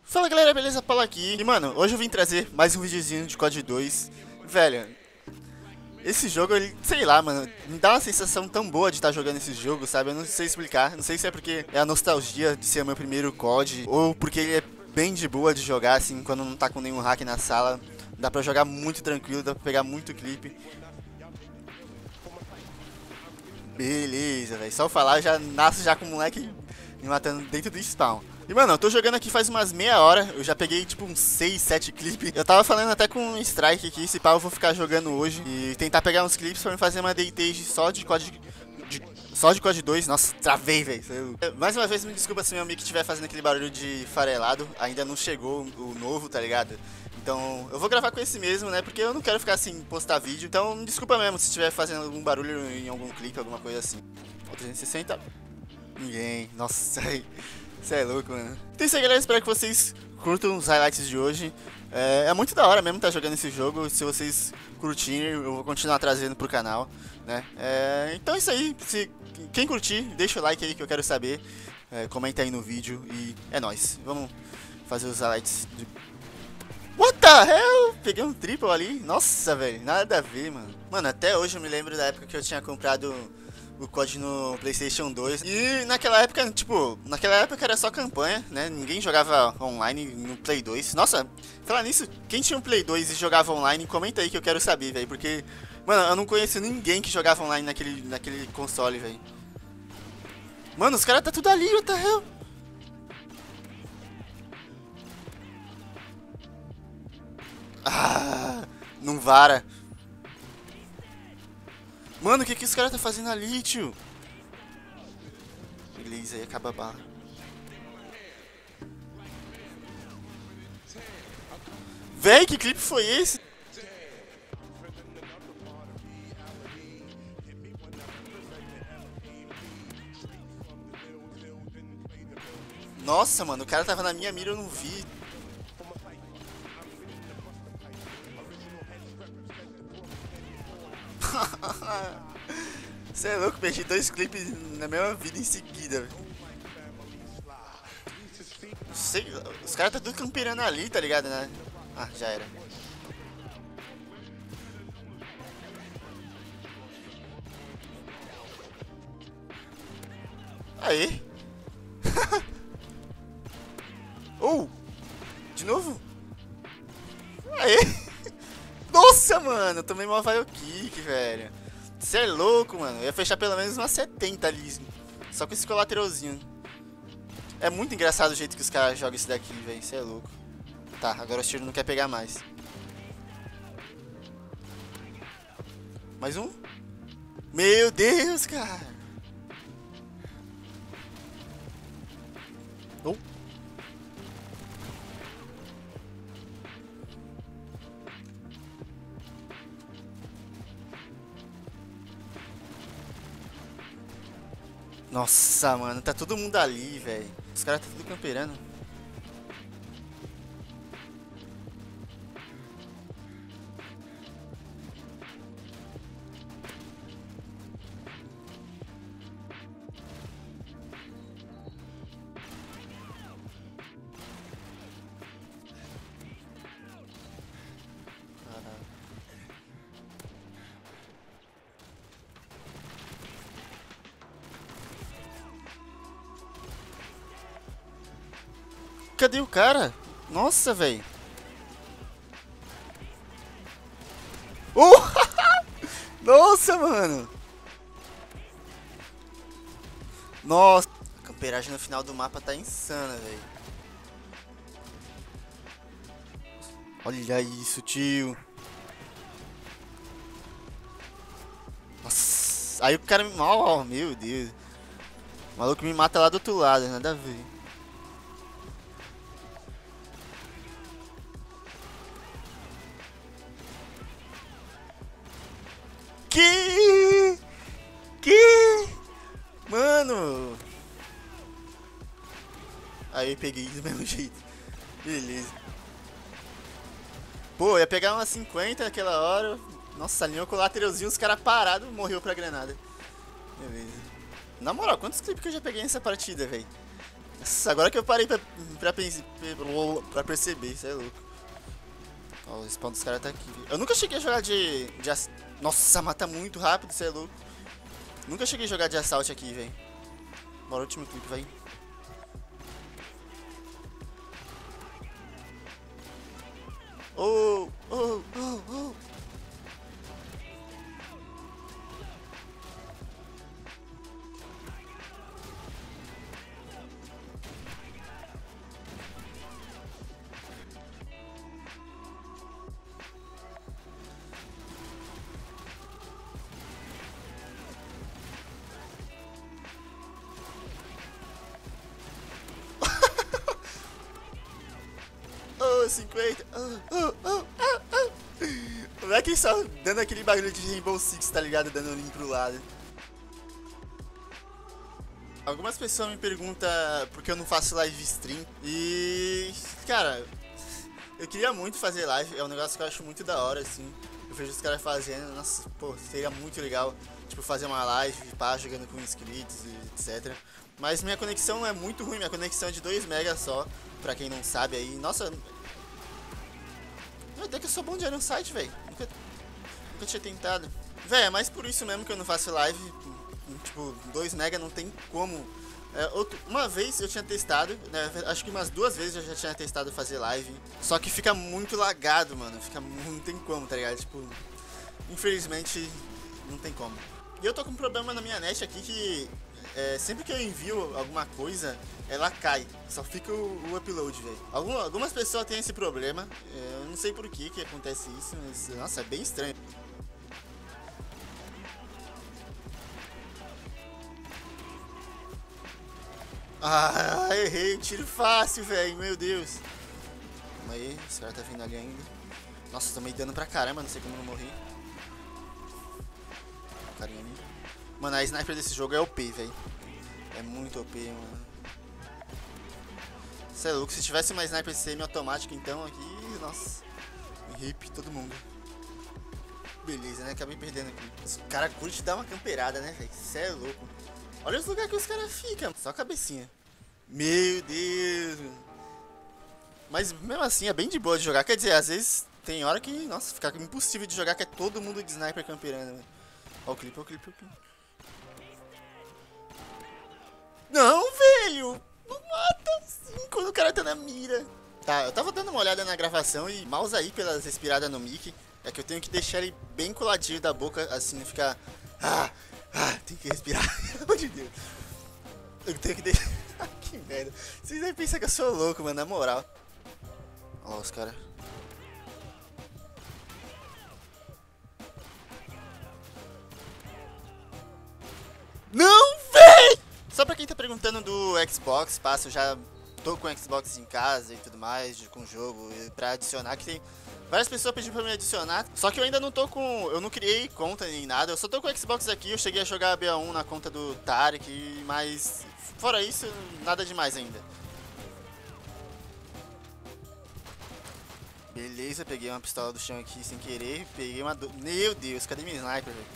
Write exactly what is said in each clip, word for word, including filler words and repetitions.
Fala galera, beleza? Paulo aqui. E mano, hoje eu vim trazer mais um videozinho de C O D dois. Velho, esse jogo, ele, sei lá, mano, me dá uma sensação tão boa de estar jogando esse jogo, sabe? Eu não sei explicar. Não sei se é porque é a nostalgia de ser o meu primeiro C O D, ou porque ele é bem de boa de jogar, assim, quando não tá com nenhum hack na sala. Dá pra jogar muito tranquilo, dá pra pegar muito clipe. Beleza, velho. Só falar, já nasce já com o moleque me matando dentro do spawn. E mano, eu tô jogando aqui faz umas meia hora, eu já peguei tipo uns seis, sete clipes. Eu tava falando até com um Strike aqui, se pá eu vou ficar jogando hoje e tentar pegar uns clipes pra me fazer uma daytage só de C O D, de, só de C O D dois. Nossa, travei, velho. Mais uma vez, me desculpa se meu amigo estiver fazendo aquele barulho de farelado, ainda não chegou o novo, tá ligado? Então, eu vou gravar com esse mesmo, né, porque eu não quero ficar assim, postar vídeo. Então, me desculpa mesmo se estiver fazendo algum barulho em algum clipe, alguma coisa assim. trezentos e sessenta? Ninguém. Nossa, aí. Você é louco, mano. Então é isso aí, galera. Espero que vocês curtam os highlights de hoje. É, é muito da hora mesmo estar jogando esse jogo. Se vocês curtirem, eu vou continuar trazendo pro canal, né? É, então é isso aí. Se, quem curtir, deixa o like aí que eu quero saber. É, comenta aí no vídeo e é nóis. Vamos fazer os highlights de... What the hell? Peguei um triple ali. Nossa, velho. Nada a ver, mano. Mano, até hoje eu me lembro da época que eu tinha comprado o C O D no PlayStation dois. E naquela época, tipo, naquela época era só campanha, né? Ninguém jogava online no Play dois. Nossa, falar nisso, quem tinha um Play dois e jogava online, comenta aí que eu quero saber, velho. Porque, mano, eu não conheço ninguém que jogava online naquele, naquele console, velho. Mano, os caras tá tudo ali, what the hell? Ah, não vara. Mano, o que que os caras tá fazendo ali, tio? Beleza, aí acaba a bala. Véi, que clipe foi esse? Nossa, mano, o cara tava na minha mira, eu não vi. Você é louco, perdi dois clipes na mesma vida em seguida. Sei, os caras tá tudo camperando ali, tá ligado, né? Ah, já era. Aê! Oh! De novo? Aê! Nossa, mano, eu tomei uma Vile Kick, velho. Você é louco, mano. Eu ia fechar pelo menos umas setenta ali. Só com esse colateralzinho. É muito engraçado o jeito que os caras jogam isso daqui, velho. Você é louco. Tá, agora o tiro não quer pegar mais. Mais um? Meu Deus, cara. Oh. Nossa, mano, tá todo mundo ali, velho. Os caras tá tudo camperando. Cadê o cara? Nossa, velho. Oh! Nossa, mano. Nossa. A camperagem no final do mapa tá insana, velho. Olha isso, tio. Nossa. Aí o cara me... Oh, meu Deus. O maluco me mata lá do outro lado, nada a ver. Que? Que? Mano. Aí eu peguei do mesmo jeito. Beleza. Pô, eu ia pegar umas cinquenta naquela hora. Nossa, alinhou com o lateralzinho, os caras parados, morreu pra granada. Beleza. Na moral, quantos clipes que eu já peguei nessa partida, velho? Nossa, agora que eu parei pra, pra, pense- pra perceber, isso é louco. Ó, o spawn dos caras tá aqui. Eu nunca cheguei a jogar de, de ass... Nossa, mata muito rápido, isso é louco. Nunca cheguei a jogar de assalto aqui, velho. Bora, último clipe, vai. Oh, oh, oh, oh. Oh, cinquenta. Oh, oh, oh, oh, oh. O moleque só dando aquele bagulho de Rainbow Six, tá ligado? Dando o link pro lado. Algumas pessoas me perguntam por que eu não faço live stream. E, cara, eu queria muito fazer live. É um negócio que eu acho muito da hora, assim. Eu vejo os caras fazendo. Nossa, pô, seria muito legal. Tipo, fazer uma live, pá, jogando com inscritos e etcétera. Mas minha conexão é muito ruim. Minha conexão é de dois megas só. Pra quem não sabe aí. Nossa. Meu Deus, que eu sou bom de ir no site, velho. Nunca, nunca tinha tentado. Véi, é mais por isso mesmo que eu não faço live. Tipo, dois mega não tem como. É, outro, uma vez eu tinha testado, né, acho que umas duas vezes eu já tinha testado fazer live. Só que fica muito lagado, mano. Fica, não tem como, tá ligado? Tipo, infelizmente, não tem como. E eu tô com um problema na minha net aqui que é, sempre que eu envio alguma coisa, ela cai. Só fica o, o upload, velho. Algum, algumas pessoas têm esse problema. É, eu não sei por que que acontece isso, mas nossa, é bem estranho. Ah, errei, tiro fácil, velho, meu Deus. Calma aí, esse cara tá vindo ali ainda. Nossa, tomei dano pra caramba, não sei como eu não morri. O carinha ali. Mano, a sniper desse jogo é O P, velho. É muito O P, mano. Cê é louco, se tivesse uma sniper semi-automática então aqui, nossa. Hip todo mundo. Beleza, né? Acabei perdendo aqui. O cara curte dar uma camperada, né, velho? Cê é louco. Olha os lugares que os caras ficam. Só a cabecinha. Meu Deus. Mas mesmo assim é bem de boa de jogar. Quer dizer, às vezes tem hora que, nossa, fica impossível de jogar, que é todo mundo de sniper camperando, velho. Ó o clipe, ó o clipe, ó o clipe. Não, velho! Não mata assim quando o cara tá na mira. Tá, eu tava dando uma olhada na gravação e mouse aí pelas respiradas no mic. É que eu tenho que deixar ele bem coladinho da boca, assim, não ficar... Ah, ah, tem que respirar. Pelo amor de Deus. Eu tenho que deixar... Que merda. Vocês devem pensar que eu sou louco, mano, na moral. Ó os caras. Não, véi! Só pra quem tá perguntando do Xbox, passa, eu já tô com o Xbox em casa e tudo mais, com o jogo, e pra adicionar, que tem... Várias pessoas pediram pra me adicionar, só que eu ainda não tô com... Eu não criei conta nem nada, eu só tô com o Xbox aqui, eu cheguei a jogar a B A um na conta do Tarek, mas... Fora isso, nada demais ainda. Beleza, peguei uma pistola do chão aqui sem querer, peguei uma... Do... Meu Deus, cadê minha sniper, velho?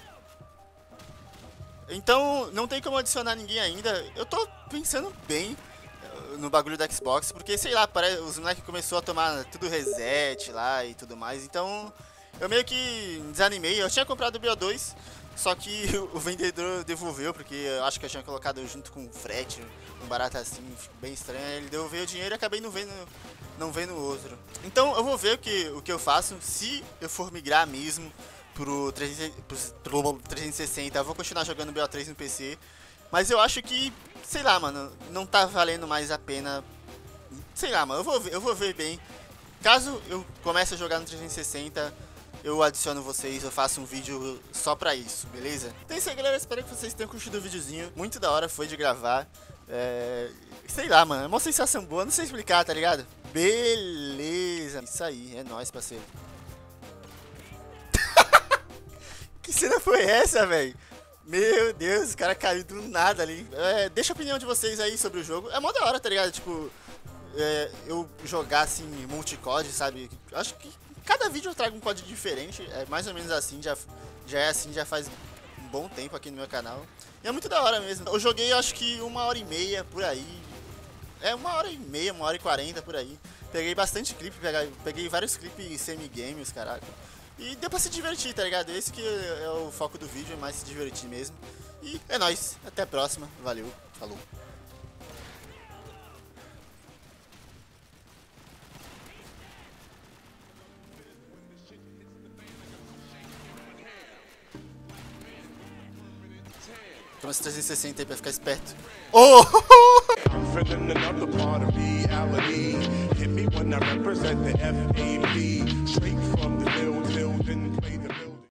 Então, não tem como adicionar ninguém ainda. Eu tô pensando bem no bagulho da Xbox, porque, sei lá, parece, os moleques começou a tomar tudo reset lá e tudo mais, então eu meio que desanimei. Eu tinha comprado o B O dois, só que o vendedor devolveu, porque eu acho que eu tinha colocado junto com frete, um barato assim, bem estranho. Ele devolveu o dinheiro e acabei não vendo, não vendo outro. Então eu vou ver o que, o que eu faço, se eu for migrar mesmo pro trezentos e sessenta, eu vou continuar jogando B O três no P C. Mas eu acho que, sei lá, mano, não tá valendo mais a pena. Sei lá, mano, eu vou ver, eu vou ver bem. Caso eu comece a jogar no trezentos e sessenta, eu adiciono vocês, eu faço um vídeo só pra isso, beleza? Então é isso aí, galera, espero que vocês tenham curtido o videozinho. Muito da hora foi de gravar. É... Sei lá, mano, é uma sensação boa, não sei explicar, tá ligado? Beleza, isso aí, é nóis, parceiro. Que cena foi essa, velho? Meu Deus, o cara caiu do nada ali. É, deixa a opinião de vocês aí sobre o jogo. É mó da hora, tá ligado? Tipo, é, eu jogar assim, multicode, sabe? Acho que cada vídeo eu trago um código diferente. É mais ou menos assim, já, já é assim, já faz um bom tempo aqui no meu canal. E é muito da hora mesmo. Eu joguei acho que uma hora e meia por aí. É uma hora e meia, uma hora e quarenta por aí. Peguei bastante clipe, peguei, peguei vários clipes semi-games, caraca. E deu pra se divertir, tá ligado? Esse que é o foco do vídeo, é mais se divertir mesmo. E é nóis, até a próxima, valeu, falou. Toma esse trezentos e sessenta aí pra ficar esperto. Oh! I'm feeling another part of reality. Hit me when I represent the F A B. Straight from the